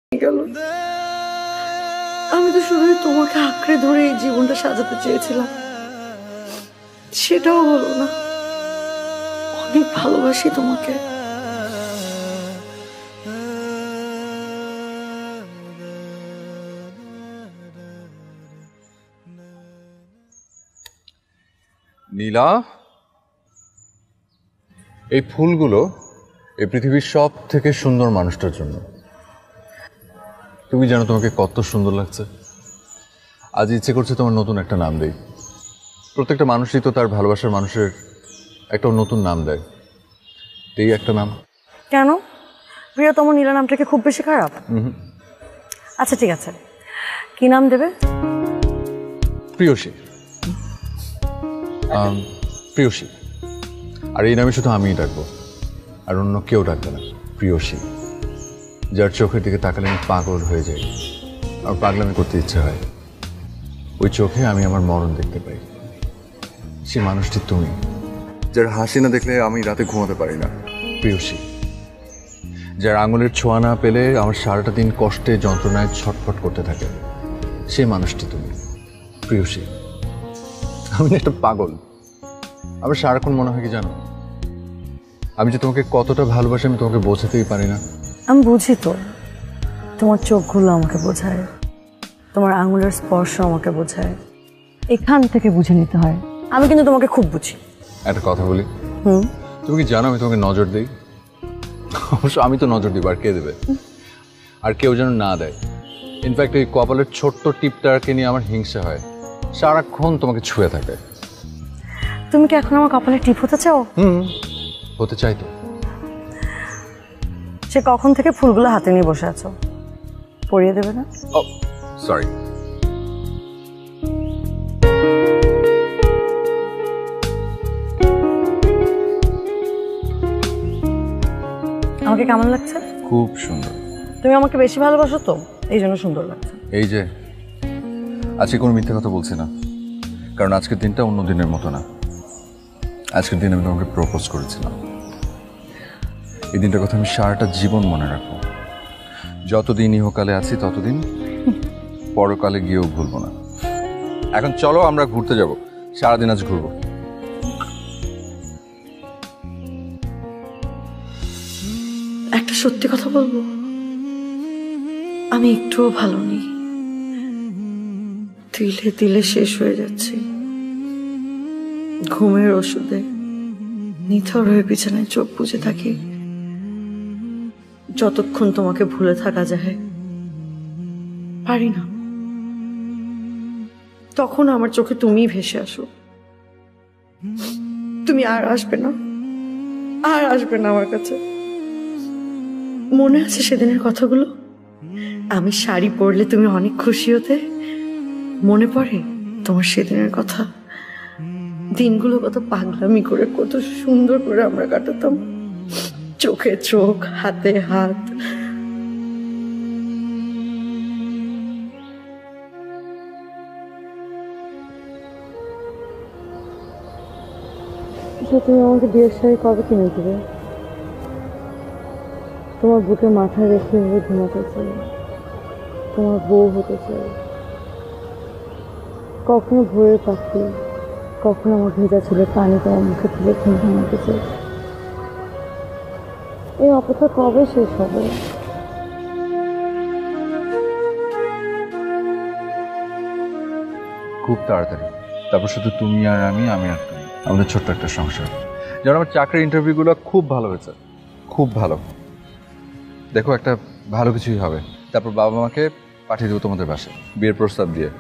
গেল। আমি তো শুধুই তোমাকে আঁকড়ে ধরে এই জীবনটা সাজাতে চেয়েছিলাম, সেটাও হলো না। অনেক ভালোবাসি তোমাকে। নীলা, এই ফুলগুলো এই পৃথিবীর সব থেকে সুন্দর মানুষটার জন্য। তুমি জানো তোমাকে কত সুন্দর লাগছে। আজ ইচ্ছে করছে তোমার নতুন একটা নাম দেই। প্রত্যেকটা মানুষই তো তার ভালোবাসার মানুষের একটা নতুন নাম দেয়। এই একটা নাম। কেন? প্রিয়তম নীলা নামটাকে খুব বেশি খারাপ? আচ্ছা ঠিক আছে, কি নাম দেবে? প্রিয়সী। প্রিয়সী। আর এই নামে শুধু আমিই ডাকবো, আর অন্য কেউ ডাকবে না। প্রিয়সী, যার চোখের দিকে তাকালে আমি পাগল হয়ে যাই, আর পাগলামি করতে ইচ্ছে হয়। ওই চোখে আমি আমার মরণ দেখতে পাই। সে মানুষটি তুমি, যার হাসি না দেখলে আমি রাতে ঘুমাতে পারি না। প্রিয়সী, যার আঙুলের ছোঁয়া না পেলে আমার সারাটা দিন কষ্টে যন্ত্রণায় ছটফট করতে থাকে। সে মানুষটি তুমি। প্রিয়সী, আমি একটা পাগল। আমার সারাক্ষণ মনে হয় কি জানো, আমি যে তোমাকে কতটা ভালোবাসি আমি তোমাকে বোঝাতেই পারি না। আমি বুঝি তো, তোমার চোখগুলো আমাকে বোঝায়, তোমার আঙুলের স্পর্শ আমাকে বোঝায়। এখান থেকে বুঝে নিতে হয়। আমি কিন্তু তোমাকে খুব বুঝি। একটা কথা বলি, তুমি কি জানো আমি তোমাকে নজর দিই? অবশ্য আমি তো নজর দিব, আর কে দেবে? আর কেউ যেন না দেয়। ইনফ্যাক্ট এই কপালের ছোট্ট টিপটাকে নিয়ে আমার হিংসা হয়। সারাক্ষণ তোমাকে ছুঁয়ে থাকে। তুমি কি এখন আমার কপালে টিপ হতে চাও? হতে চাই তো। সে কখন থেকে ফুলগুলো হাতে নিয়ে বসে আছো, পরিয়ে দেবে না? ও সরি। আমাকে কেমন লাগছে? খুব সুন্দর। তুমি আমাকে বেশি ভালোবাসো তো, এই জন্য সুন্দর লাগছে। এই যে আজকে কোনো মিথ্যে কথা বলছি না, কারণ আজকের দিনটা অন্য দিনের মতো না। আজকের দিন আমি তোমাকে প্রপোজ করেছিলাম। এই দিনটার কথা আমি সারাটা জীবন মনে রাখবো। যতদিন ইহকালে আছি ততদিন, পরকালে গিয়েও ভুলবো না। এখন চলো আমরা ঘুরতে যাব, সারাদিন আজ ঘুরবো। একটা সত্যি কথা বলবো, আমি একটুও ভালো নেই। তিলে তিলে শেষ হয়ে যাচ্ছি। ঘুমের ওষুধে নিথর হয়ে বিছানায় চোখ বুজে থাকি, যতক্ষণ তোমাকে ভুলে থাকা যায়। পারি না। তখন আমার চোখে তুমিই ভেসে আসো। তুমি আর আসবে না, আর আসবে না আমার কাছে। মনে আছে সেদিনের কথাগুলো? আমি শাড়ি পরলে তুমি অনেক খুশি হতে। মনে পড়ে তোমার সেদিনের কথা? দিনগুলো কত পাগলামি করে, কত সুন্দর করে আমরা কাটাতাম। চোখে চোখ, হাতে হাত। তুমি আমাকে বিয়ের শাড়ি কবে কিনে দিবে? তোমার বুকে মাথায় রেখে ঘুমাতে চাই, তোমার বউ হতে চাই। কখনো ভোরের পাখি, কখনো আমার ভেজা ছিল পানি তোমার মুখে তুলে ঘুমাতে চাই। এই অপেক্ষা কবে শেষ হবে? খুব তাড়াতাড়ি। তারপর শুধু তুমি আর আমি, আমি আর তুমি, আমাদের ছোট্ট একটা সংসার। যেন আমার চাকরির ইন্টারভিউগুলো খুব ভালো হয়েছে, খুব ভালো। দেখো একটা ভালো কিছুই হবে। তারপর বাবা মাকে পাঠিয়ে দেবো তোমাদের বাসায় বিয়ের প্রস্তাব দিয়ে।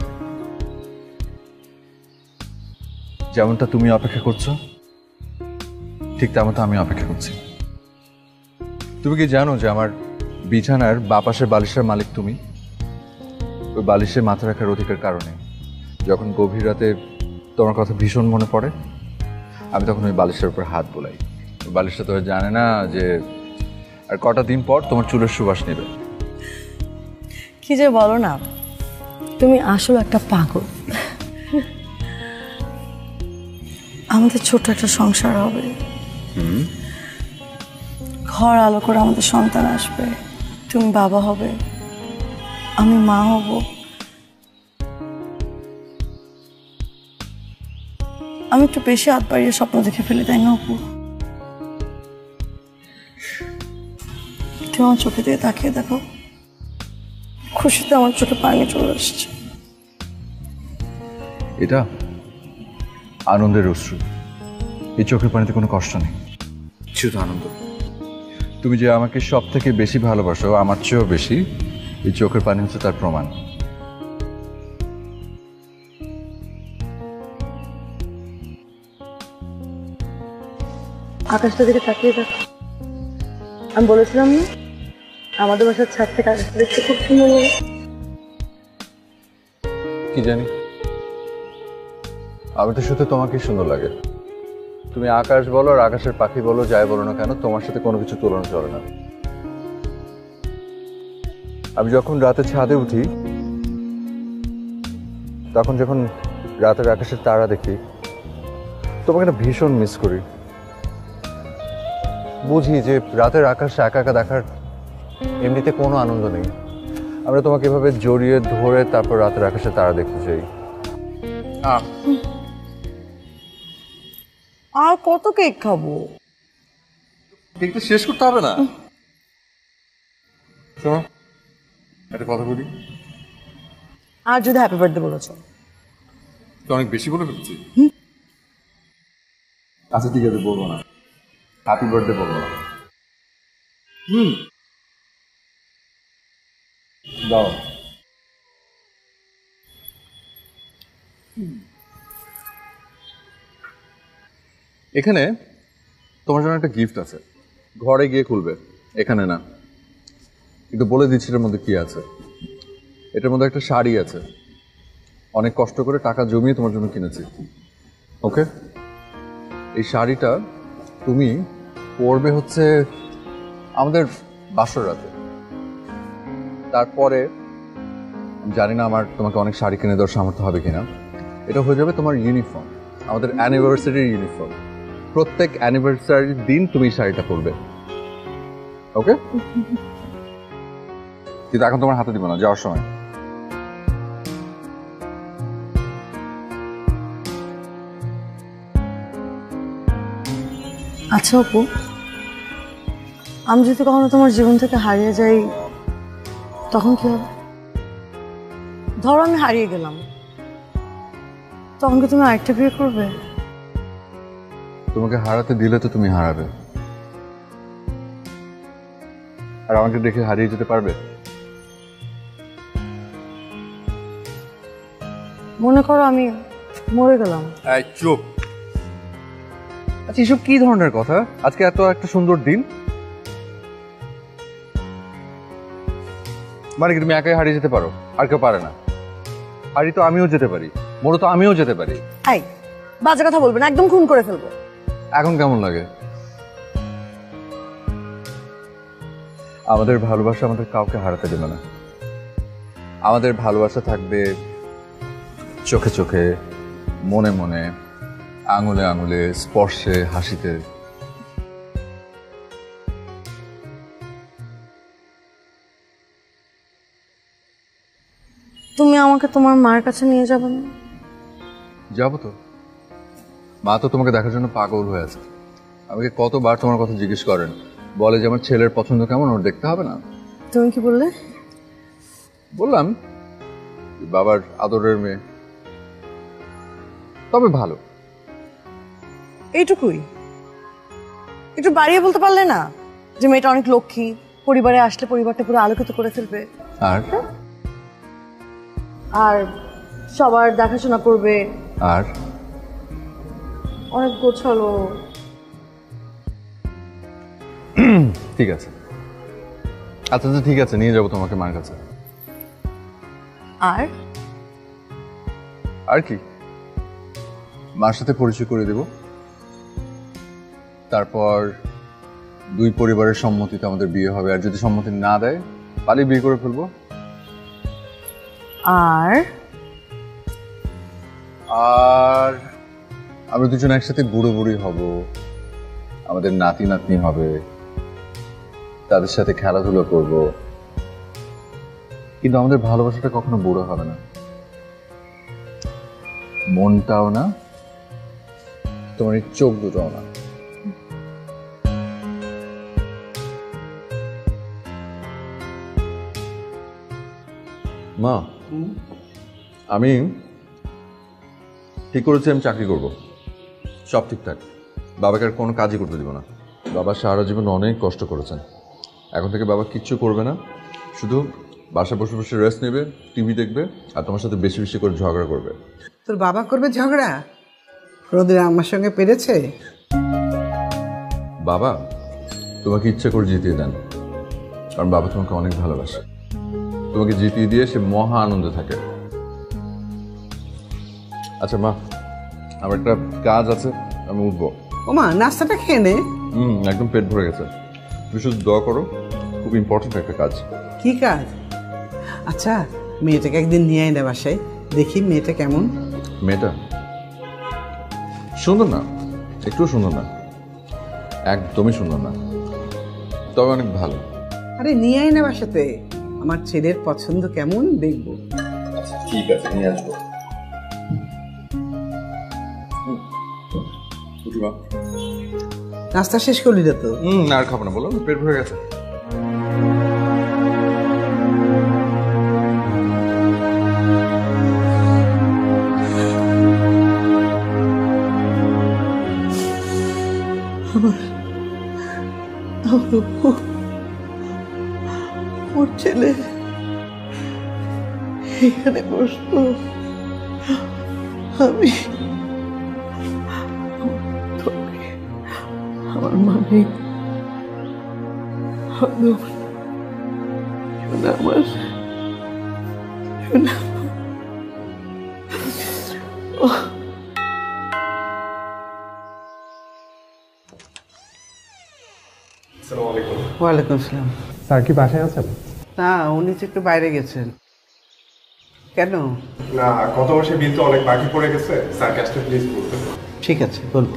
যেমনটা তুমি অপেক্ষা করছো, ঠিক তেমনটা আমি অপেক্ষা করছি। তুমি কি জানো যে আমার বিছানার বাঁ পাশের বালিশের মালিক তুমি? ওই বালিশে মাথা রাখার অধিকার কারণে যখন গভীর রাতে তোমার কথা ভীষণ মনে পড়ে, আমি তখন ওই বালিশের উপর হাত বোলাই। ওই বালিশটা তো জানে না যে আর কটা দিন পর তোমার চুলের সুবাস নেবে। কি যে বলো না, তুমি আসলে একটা পাগল। আমাদের ছোট্ট একটা সংসার হবে, ঘর আলো করে আমাদের সন্তান আসবে, তুমি বাবা হবে, আমি মা হব, আমি একটু বেশি হাত বাড়িয়ে স্বপ্ন দেখে ফেলি, তাই না অপু? কেউ আমার চোখে দিয়ে তাকিয়ে দেখো, খুশিতে আমার চোখে পানি চলে আসছে। এটা আনন্দের অশ্রু। এই চোখের পানিতে কোনো কষ্ট নেই, শুধু আনন্দ। তুমি যে আমাকে সব থেকে বেশি ভালোবাসো, আমার চেয়েও বেশি, এই চোখের পানি হচ্ছে তার প্রমাণ। আকাশটা দিকে তাকিয়ে দেখো, আমি বলেছিলাম না আমাদের বাসার ছাদ থেকে আকাশটা দেখতে খুব সুন্দর লাগে। কি জানি, আমি তো শুধু তোমাকেই সুন্দর লাগে। তুমি আকাশ বলো আর আকাশের পাখি বলো, যাই বলো না কেন, তোমার সাথে কোনো কিছু তুলনা চলে না। আমি যখন রাতে ছাদে উঠি, তখন যখন রাতের আকাশের তারা দেখি, তোমাকে না ভীষণ মিস করি। বুঝি যে রাতের আকাশ একা একা দেখার এমনিতে কোনো আনন্দ নেই। আমরা তোমাকে এভাবে জড়িয়ে ধরে তারপর রাতের আকাশে তারা দেখতে চাই। আর কত কেক খাবো? কেকটা শেষ করতে হবে না। শোনো, একটা কথা বলি। আর যদি হ্যাপি বার্থডে বলেছো? তো অনেক বেশি বলে ফেলছি। আচ্ছা ঠিক আছে, বলবো না। হ্যাপি বার্থডে বলবো না। দাও। এখানে তোমার জন্য একটা গিফট আছে, ঘরে গিয়ে খুলবে, এখানে না। কিন্তু বলে দিচ্ছি এটার মধ্যে কি আছে। এটার মধ্যে একটা শাড়ি আছে, অনেক কষ্ট করে টাকা জমিয়ে তোমার জন্য কিনেছি। ওকে, এই শাড়িটা তুমি পরবে হচ্ছে আমাদের বাসর রাতে। তারপরে আমি জানি না আমার তোমাকে অনেক শাড়ি কিনে দেওয়ার সামর্থ্য হবে কিনা। এটা হয়ে যাবে তোমার ইউনিফর্ম, আমাদের অ্যানিভার্সারির ইউনিফর্ম। প্রত্যেক অ্যানিভার্সারির দিন তুমি শাড়িটা পরবে। ওকে, কিন্তু এখন তোমার হাতে দিব না, যাওয়ার সময়। আচ্ছা অপু, আমি যদি কখনো তোমার জীবন থেকে হারিয়ে যাই তখন কি হবে? ধরো আমি হারিয়ে গেলাম, তখন কি তুমি আরেকটা বিয়ে করবে? তোমাকে হারাতে দিলে তো তুমি হারাবে, আর আমাকে দেখে হারিয়ে যেতে পারবে? মনে করো আমি মরে গেলাম। চুপ। আচ্ছা, এসব কি ধরনের কথা? আজকে এত একটা সুন্দর দিন, মানে কি তুমি একাই হারিয়ে যেতে পারো আর কেউ পারে না? হারিয়ে তো আমিও যেতে পারি, মরে তো আমিও যেতে পারি। এই বাজে কথা বলবে না, একদম খুন করে ফেলবো। এখন কেমন লাগে? আমাদের ভালোবাসা আমাদের কাউকে হারাতে দেবে না। আমাদের ভালোবাসা থাকবে চোখে চোখে, মনে মনে, আঙুলে আঙুলে, স্পর্শে, হাসিতে। তুমি আমাকে তোমার মার কাছে নিয়ে যাবে না? যাবো তো। মা তো তোমাকে দেখার জন্য পাগল হয়ে আছে। আমাকে কতবার তোমার কথা জিজ্ঞেস করেন, বলে যে আমার ছেলের পছন্দ কেমন, ওর দেখতে হবে না? তুমি কি বললে? বললাম বাবার আদরের মেয়ে, তবে ভালো। এইটুকুই? একটু বাড়িয়ে বলতে পারলে না যে মেয়েটা অনেক লক্ষ্মী, পরিবারে আসলে পরিবারটা পুরো আলোকিত করে ফেলবে, আর আর সবার দেখাশোনা করবে, আর অনেক গোছালো। ঠিক আছে, আচ্ছা আচ্ছা ঠিক আছে, নিয়ে যাবো তোমাকে মার কাছে। আর আর কি, মার সাথে পরিচয় করে দেব, তারপর দুই পরিবারের সম্মতিতে আমাদের বিয়ে হবে। আর যদি সম্মতি না দেয়, পালিয়ে বিয়ে করে ফেলবো। আর আর আমরা দুজন একসাথে বুড়ো বুড়ি হব, আমাদের নাতি নাতনি হবে, তাদের সাথে খেলাধুলা করব, কিন্তু আমাদের ভালোবাসাটা কখনো বুড়ো হবে না, মনটাও না, তোমার এই চোখ দুটোও না। মা, আমি ঠিক করেছি আমি চাকরি করব, সব ঠিকঠাক। বাবাকে আর কোনো কাজই করতে দিব না। বাবা সারা জীবন অনেক কষ্ট করেছেন, এখন থেকে বাবা কিচ্ছু করবে না, শুধু বাসায় বসে বসে রেস্ট নেবে, টিভি দেখবে আর তোমার সাথে বেশি বেশি করে ঝগড়া করবে। তোর বাবা করবে ঝগড়া? রোদের আমার সঙ্গে পেরেছে? বাবা তোমাকে ইচ্ছে করে জিতিয়ে দেন, কারণ বাবা তোমাকে অনেক ভালোবাসে। তোমাকে জিতিয়ে দিয়ে সে মহা আনন্দে থাকে। আচ্ছা মা, আমার একটা কাজ আছে, আমি উঠবো। ওমা, নাস্তাটা খেয়ে নে। একদম পেট ভরে গেছে। তুমি শুধু দোয়া করো, খুব ইম্পর্টেন্ট একটা কাজ। কি কাজ? আচ্ছা, মেয়েটাকে একদিন নিয়ে আয় না বাসায়, দেখি মেয়েটা কেমন। মেয়েটা সুন্দর না, একটু সুন্দর না, একদমই সুন্দর না, তবে অনেক ভালো। আরে নিয়ে আয় না বাসাতে, আমার ছেলের পছন্দ কেমন দেখবো। ঠিক আছে, নিয়ে আসবো। নাস্তা শেষ করলি না তো? আর খাবো না, বলো পেট ভরে গেছে। ওর ছেলে এখানে বসলো, আমি আমার মানে আমার ওয়ালাইকুম আসসালাম। স্যার কি বাসায় আছেন? না, উনি তো একটু বাইরে গেছেন। কেন? না, গত মাসে বিল তো অনেক বাকি পড়ে গেছে, স্যার ক্যাশটা প্লিজ বলবেন। ঠিক আছে, বলবো।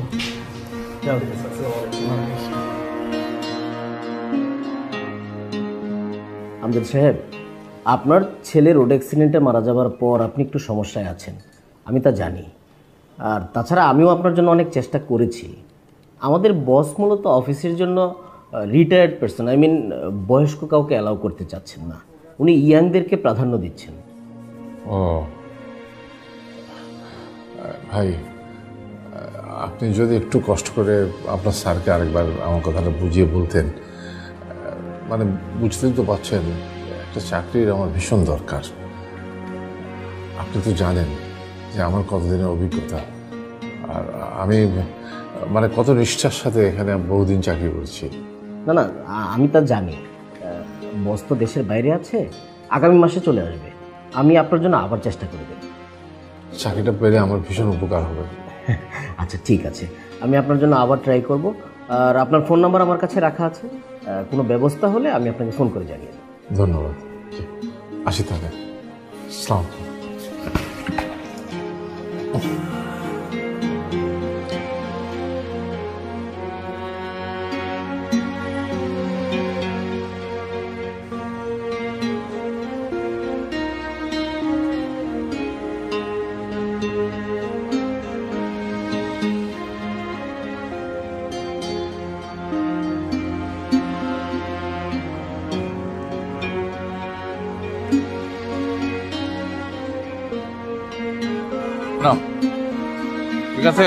আমজাদ সাহেব, আপনার ছেলে রোড অ্যাক্সিডেন্টে মারা যাওয়ার পর আপনি একটু সমস্যায় আছেন, আমি তা জানি। আর তাছাড়া আমিও আপনার জন্য অনেক চেষ্টা করেছি। আমাদের বস মূলত অফিসের জন্য রিটায়ার্ড পারসন, আই মিন বয়স্ক কাউকে অ্যালাউ করতে চাচ্ছেন না, উনি ইয়াংদেরকে প্রাধান্য দিচ্ছেন। ও ভাই, আপনি যদি একটু কষ্ট করে আপনার স্যারকে আরেকবার আমার কথাটা বুঝিয়ে বলতেন। মানে বুঝতেই তো পারছেন, একটা চাকরির আমার ভীষণ দরকার। আপনি তো জানেন যে আমার কতদিনের অভিজ্ঞতা, আর আমি মানে কত নিষ্ঠার সাথে এখানে বহুদিন চাকরি করছি। না না, আমি তা জানি। বস তো দেশের বাইরে আছে, আগামী মাসে চলে আসবে। আমি আপনার জন্য আবার চেষ্টা করে দেব। চাকরিটা পেলে আমার ভীষণ উপকার হবে। আচ্ছা ঠিক আছে, আমি আপনার জন্য আবার ট্রাই করব। আর আপনার ফোন নাম্বার আমার কাছে রাখা আছে, কোনো ব্যবস্থা হলে আমি আপনাকে ফোন করে জানিয়ে দেব। ধন্যবাদ, আসি তাহলে। আসসালাম। ঠিক আছে,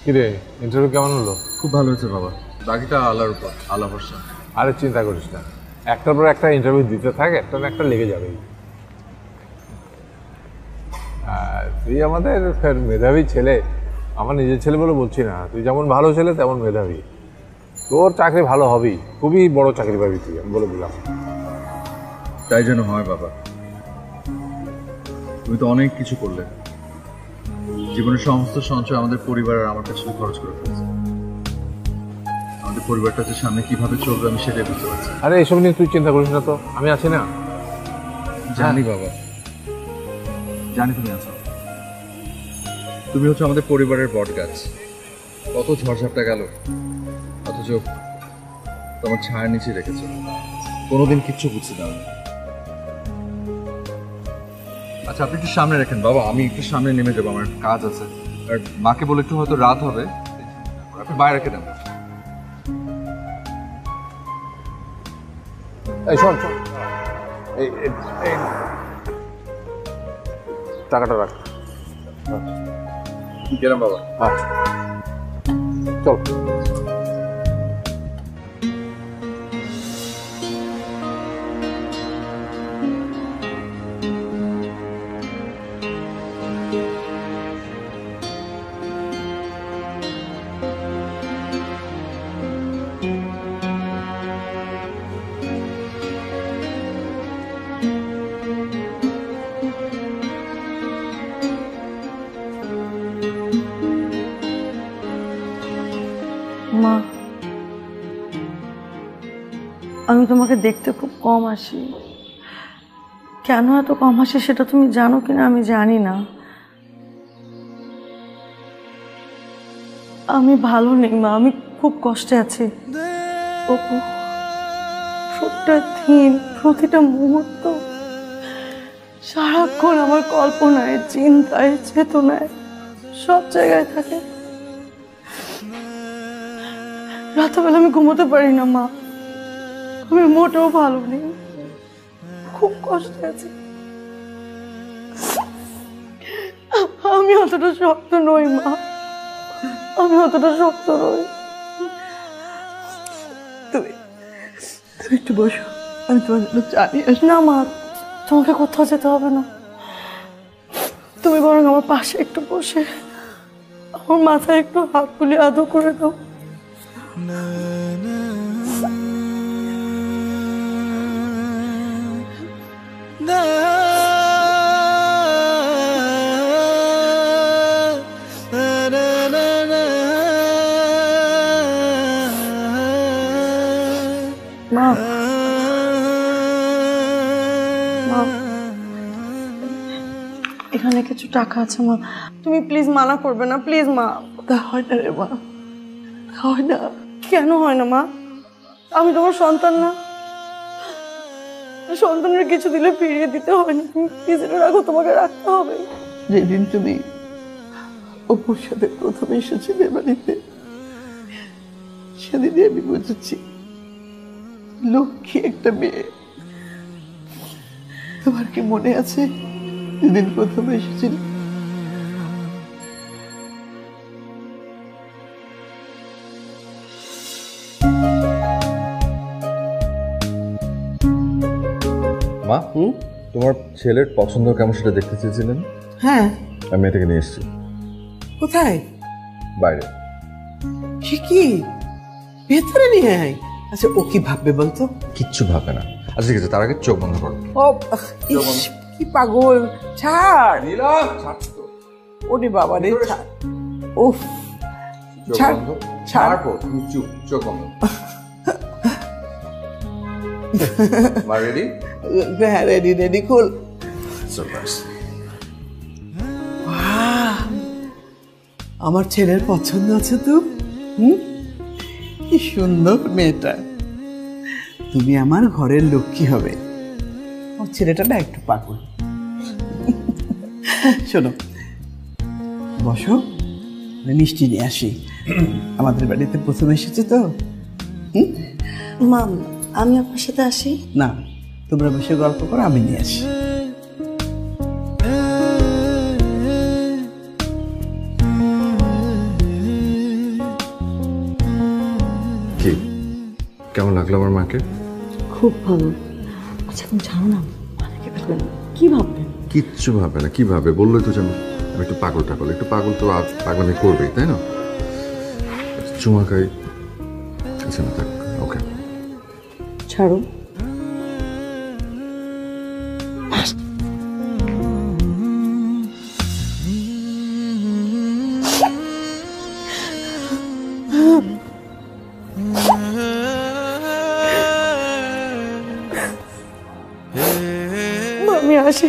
কিরে ইন্টারভিউ কেমন হলো? খুব ভালো হয়েছে বাবা, বাকিটা আল্লাহর উপর, আল্লাহ ভরসা। আরে চিন্তা করিস না, একটার পর একটা ইন্টারভিউ দিতে থাক, একটা না একটা লেগে যাবেই। তুই আমাদের মেধাবী ছেলে, আমার নিজের ছেলে বলে বলছি না, তুই যেমন ভালো ছেলে তেমন মেধাবী। তোর চাকরি ভালো হবেই, খুবই বড় চাকরি পাবি তুই, আমি বলে দিলাম। তাই যেন হয় বাবা। তুমি তো অনেক কিছু করলে, জীবনের সমস্ত সঞ্চয় আমাদের পরিবার আর আমার কাছে খরচ করে ফেলছে। আমাদের পরিবারটা যে সামনে কিভাবে চলবে আমি সেটাই বুঝতে পারছি। আরে এসব নিয়ে তুই চিন্তা করিস না তো, আমি আছি না। জানি বাবা, জানি তুমি আছো। তুমি হচ্ছে আমাদের পরিবারের বট গাছ। কত ঝড়ঝাপটা গেল, অথচ তোমার ছায়ার নিচে রেখেছো, কোনোদিন কিচ্ছু বুঝতে দাও না। আচ্ছা আপনি একটু সামনে রাখেন বাবা, আমি একটু সামনে নেমে যাবো, আমার কাজ আছে। আর মাকে বলে একটু হয়তো রাত হবে, আপনি বাইরে রেখে দেন। এই শোন শোন, এই এই টাকাটা রাখ। গেলাম বাবা। আচ্ছা চল। মা, আমি তোমাকে দেখতে খুব কম আসি। কেন এত কম আসে সেটা তুমি জানো কিনা আমি জানি না। আমি ভালো নেই মা, আমি খুব কষ্টে আছি। অপু প্রতিটা দিন, প্রতিটা মুহূর্ত সারাক্ষণ আমার কল্পনায়, চিন্তায়, চেতনায় সব জায়গায় থাকে। রাতবেলা আমি ঘুমোতে পারি না মা, আমি মোটেও ভালো নেই, খুব কষ্টে আছি। আমি অতটা শক্ত নই মা, আমি অতটা শক্ত নই। তুমি তুমি একটু বসো, আমি তোমার জন্য চা নিয়ে আসি। না মা, তোমাকে কোথাও যেতে হবে না, তুমি বরং আমার পাশে একটু বসে আমার মাথায় একটু হাত বুলিয়ে আদর করে দাও। মা, এখানে কিছু টাকা আছে মা, তুমি প্লিজ মানা করবে না, প্লিজ মা। তা হয় না রে মা, হয় না। কেন হয় না মা? আমি তোমার সন্তান না? সন্তানের কিছু দিলে ফিরিয়ে দিতে হয় না, তুমি প্লিজ এটা রাখো, তোমাকে রাখতে হবে। যেদিন তুমি অপুর সাথে প্রথম এসেছিলে বাড়িতে, সেদিনই আমি বুঝেছি লক্ষ্মী একটা মেয়ে। তোমার কি মনে আছে যেদিন প্রথম এসেছিল? মা, তোমার ছেলের পছন্দ কেমন সেটা দেখতে চেয়েছিলেন? হ্যাঁ। আমি এটাকে নিয়ে এসেছি। কোথায়? বাইরে। সে কি ভেতরে নিয়ে আয়। আচ্ছা ও কি ভাববে বলতো? কিচ্ছু ভাবে না। আচ্ছা ঠিক আছে, তার আগে চোখ বন্ধ করো। ও ইস, কি পাগল। ছাড় ওরে বাবা রে, ছাড়। উফ, ছাড় ছাড়। তুমি চুপ, চোখ বন্ধ। মা রেডি? হ্যাঁ রেডি রেডি, খুল। সারপ্রাইজ। আমার ছেলের পছন্দ আছে তো? কি সুন্দর মেয়েটা। তুমি আমার ঘরের লক্ষ্মী হবে। আমার ছেলেটা না একটু পাগল। শোনো, বসো, মিষ্টি নিয়ে আসি। আমাদের বাড়িতে প্রথম এসেছে তো। মা, আমি আপনার সাথে আসি? না, তোমরা বসে গল্প করো, আমি নিয়ে আসি। কেমন লাগলো আমার মাকে? খুব ভালো। আচ্ছা তুমি জানো না মাকে ভাবলেন কি ভাবলেন? কিচ্ছু ভাবে না। কি ভাবে বললোই তো যেন আমি একটু পাগল টাগল, একটু পাগল তো পাগলামি করবেই, তাই না? চুমাকাই। আচ্ছা না থাক, ওকে ছাড়ো। আমি আসি।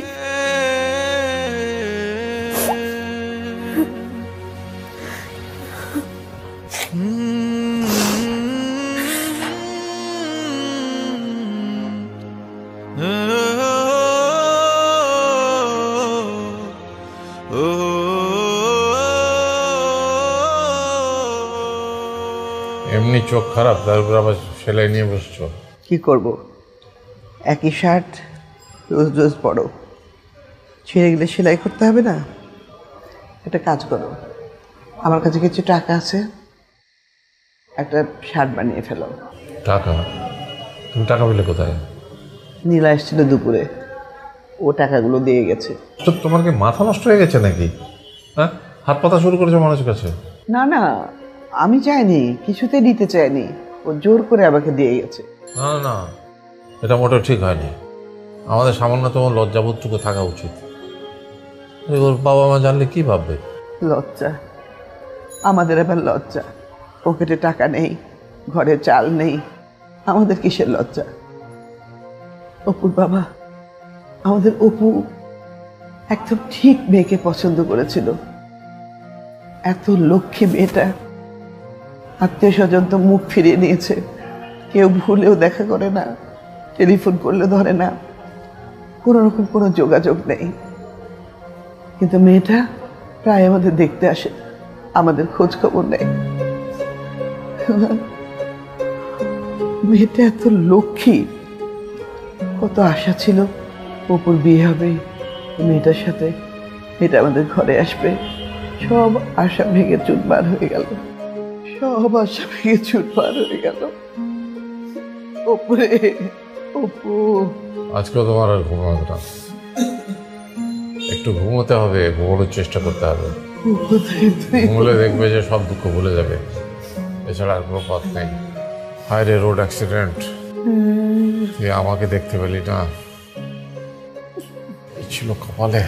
এমনি চোখ খারাপ, তারপর আবার সেলাই নিয়ে বসছো। কি করব, একই শার্ট রোজ রোজ পরো, ছিঁড়ে গেলে সেলাই করতে হবে না? একটা কাজ করো, আমার কাছে কিছু টাকা আছে, একটা শার্ট বানিয়ে ফেলো। টাকা? তুমি টাকা পেলে কোথায়? নীলা এসেছিল দুপুরে, ও টাকাগুলো দিয়ে গেছে। তো তোমার কি মাথা নষ্ট হয়ে গেছে নাকি? হ্যাঁ, হাত পাতা শুরু করেছো মানুষের কাছে? না না, আমি চাইনি, কিছুতে দিতে চাইনি, ও জোর করে আমাকে দিয়ে গেছে। না না, এটা মোটেও ঠিক হয়নি। আমাদের সামান্যতম লজ্জাবোধটুকু থাকা উচিত। ওর বাবা মা জানলে কি ভাববে? লজ্জা? আমাদের আবার লজ্জা? পকেটে টাকা নেই, ঘরে চাল নেই, আমাদের কিসের লজ্জা? অপুর বাবা, আমাদের অপু একদম ঠিক মেয়েকে পছন্দ করেছিল। এত লক্ষ্মী মেয়েটা, আত্মীয় স্বজন তো মুখ ফিরিয়ে নিয়েছে, কেউ ভুলেও দেখা করে না, টেলিফোন করলে ধরে না, কোনো রকম কোনো যোগাযোগ নেই। কিন্তু মেয়েটা প্রায় আমাদের দেখতে আসে, আমাদের খোঁজ খবর নেয়। মেয়েটা এত লক্ষ্মী, কত আশা ছিল অপুর বিয়ে হবে মেয়েটার সাথে, মেয়েটা আমাদের ঘরে আসবে। সব আশা ভেঙে চুরমার হয়ে গেল, সব আশা ভেঙে চুরমার হয়ে গেল। অপুরে, অপু। আজকেও তোমার আর ঘুমাবে না, একটু ঘুমোতে হবে, ঘুমানোর চেষ্টা করতে হবে। ঘুমলে দেখবে যে সব দুঃখ ভুলে যাবে, এছাড়া আর কোনো পথ নেই। হায় রে, রোড অ্যাক্সিডেন্ট, তুই আমাকে দেখতে পেলি না, কি ছিল কপালে।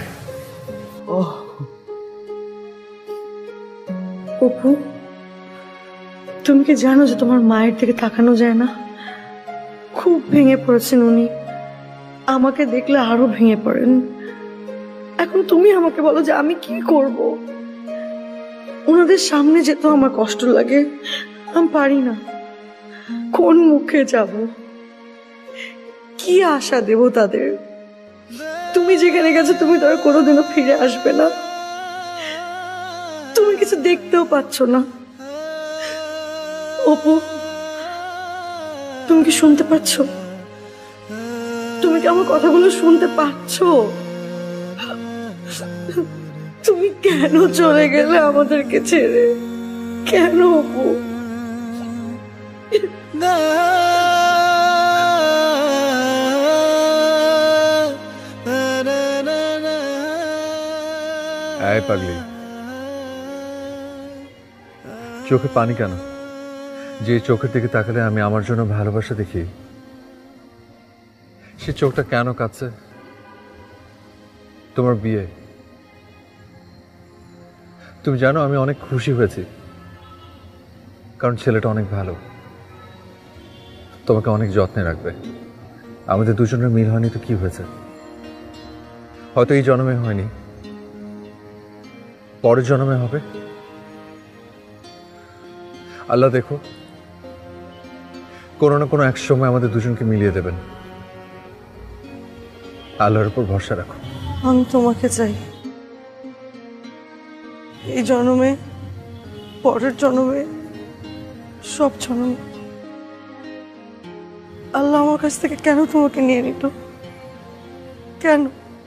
অপু, তুমি কি জানো যে তোমার মায়ের দিকে তাকানো যায় না? খুব ভেঙে পড়েছেন উনি, আমাকে দেখলে আরো ভেঙে পড়েন। এখন তুমি আমাকে বলো যে আমি কি করব? ওনাদের সামনে যেতে আমার কষ্ট লাগে, আমি পারি না। কোন মুখে যাব, কি আশা দেব তাদের? তুমি যেখানে গেছো তুমি তো আর কোনোদিনও ফিরে আসবে না, তুমি কিছু দেখতেও পাচ্ছ না। অপু, তুমি কি শুনতে পাচ্ছ? তুমি কি আমার কথাগুলো শুনতে পাচ্ছ? তুমি কেন চলে গেলে আমাদেরকে ছেড়ে? কেন অপু? এই পাগলি, চোখে পানি কেন? যে চোখের দিকে তাকালে আমি আমার জন্য ভালোবাসা দেখি, সে চোখটা কেন কাঁদছে? তোমার বিয়ে, তুমি জানো আমি অনেক খুশি হয়েছি, কারণ ছেলেটা অনেক ভালো, তোমাকে অনেক যত্নে রাখবে। আমাদের দুজনের মিল হয়নি তো কি হয়েছে? হয়তো এই জন্মে হয়নি, পরের জন্মে হবে। আল্লাহ দেখো, কোনো না কোনো এক সময় আমাদের দুজনকে মিলিয়ে দেবেন। আল্লাহর উপর ভরসা রাখো। আমি তোমাকে চাই, এই জন্মে, পরের জন্মে, সব জন্মে। আল্লাহ আমার কাছ থেকে কেন তোমাকে নিয়ে নিল? কেন?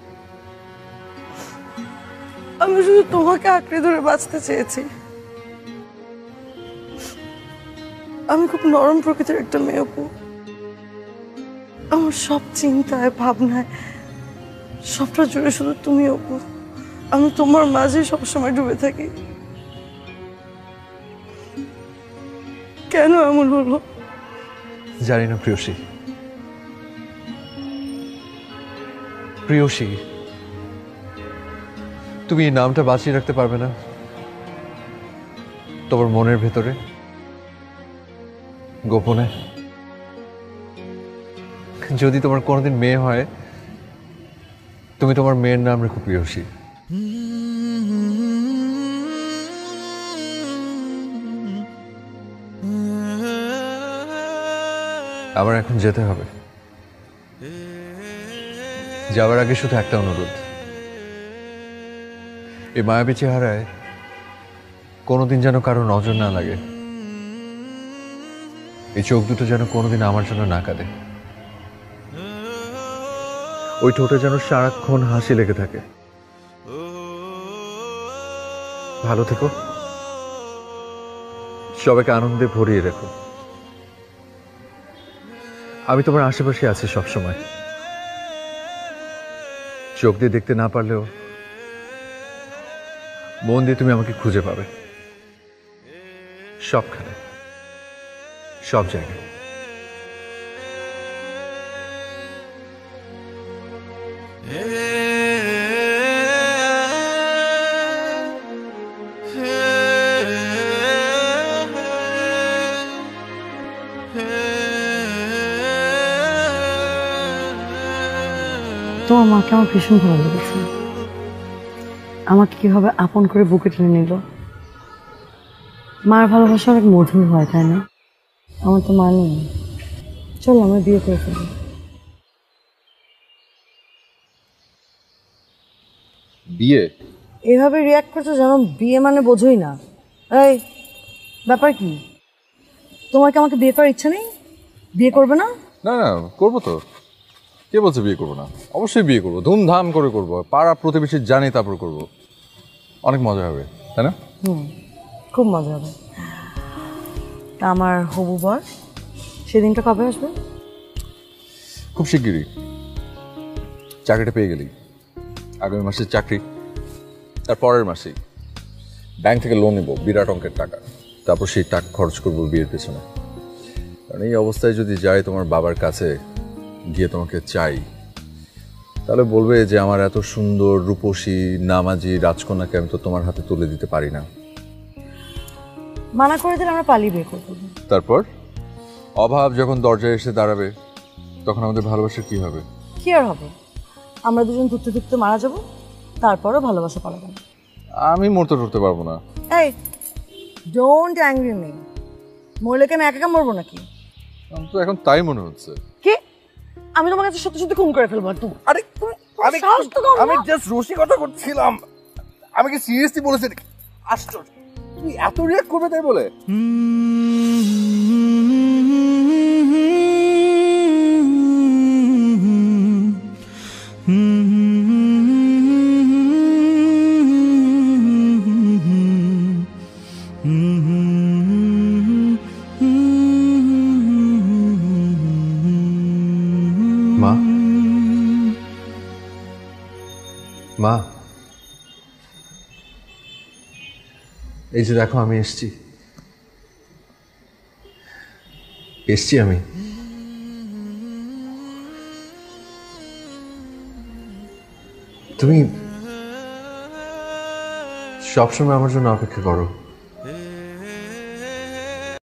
আমি শুধু তোমাকে আঁকড়ে ধরে বাঁচতে চেয়েছি। আমি খুব নরম প্রকৃতির একটা মেয়ে আপু। আমার সব চিন্তায় ভাবনায় সবটা জুড়ে শুধু তুমি আপু। আমি তোমার মাঝে সবসময় ডুবে থাকি। কেন এমন হলো জানি না প্রিয়সী। প্রিয়সী, তুমি এই নামটা বাঁচিয়ে রাখতে পারবে না তোমার মনের ভেতরে গোপনে? যদি তোমার কোনোদিন মেয়ে হয়, তুমি তোমার মেয়ের নাম রেখো প্রিয়সী। আমার এখন যেতে হবে। যাওয়ার আগে শুধু একটা অনুরোধ, এই মায়াবী চেহারায় কোনোদিন যেন কারো নজর না লাগে। এই চোখ দুটো যেন কোনোদিন আমার জন্য না কাঁদে। ওই ঠোঁটে যেন সারাক্ষণ হাসি লেগে থাকে। ভালো থেকো, সবাইকে আনন্দে ভরিয়ে রেখো। আমি তোমার আশেপাশে আছি সবসময়। চোখ দিয়ে দেখতে না পারলেও মন দিয়ে তুমি আমাকে খুঁজে পাবে, সবখানে, সব জায়গায়। তোমার মাকে আমার ভীষণ ভালো লেগেছে। আমাকে কিভাবে আপন করে বুকে টেনে নিল। মার ভালোবাসা অনেক মধুর হয়, তাই না? আমার তো মা নেই। চলো আমরা বিয়ে করে ফেলি। বিয়ে? এভাবে রিয়াক্ট করছো যেন বিয়ে মানে বোঝোই না। এই ব্যাপার কি? তোমার কি আমাকে বিয়ে করার ইচ্ছা নেই? বিয়ে করবে না? না না, করবো তো। কে বলছে বিয়ে করবো না? অবশ্যই বিয়ে করবো, ধুমধাম করে করবো। পাড়া প্রতিবেশী জানি তারপর করবো। অনেক মজা হবে, তাই না? খুব মজা হবে। তা আমার হবু বর সেদিনটা কবে আসবে? খুব শিগগিরই। চাকরিটা পেয়ে গেলি, আগামী মাসের চাকরি, তার পরের মাসেই ব্যাংক থেকে লোন নেব বিরাট অঙ্কের টাকা। তারপর সেই টাকা খরচ করবো বিয়ের পেছনে। কারণ এই অবস্থায় যদি যাই তোমার বাবার কাছে গিয়ে তোমাকে চাই, তাহলে বলবে যে আমার এত সুন্দর রূপসী নামাজি রাজকন্যাকে আমি তো তোমার হাতে তুলে দিতে পারি না। মানা করে দিলে আমরা পালিয়ে বিয়ে করবো। তারপর অভাব যখন দরজায় এসে দাঁড়াবে, তখন আমাদের ভালোবাসা কি হবে? কি আর হবে? আমরা দুজন ধুকতে ধুকতে মারা যাবো, তারপরও ভালোবাসা পালাবো না। আমি মরতে টরতে পারবো না। এই ডোন্ট অ্যাংরি মি। মরলে কি আমি একা একা মরবো নাকি? আমার তো এখন তাই মনে হচ্ছে। কি? আমি তোমার কাছে সত্যি সত্যি খুন করে ফেলবো। আর তুই? আরে আমি জাস্ট রসিকতা করছিলাম। আমি কি সিরিয়াসলি বলেছি? আশ্চর্য, তুমি এত রিয়াক্ট করবে তাই বলে? মা, মা, এই যে দেখো আমি এসছি আমি। তুমি সবসময় আমার জন্য অপেক্ষা করো।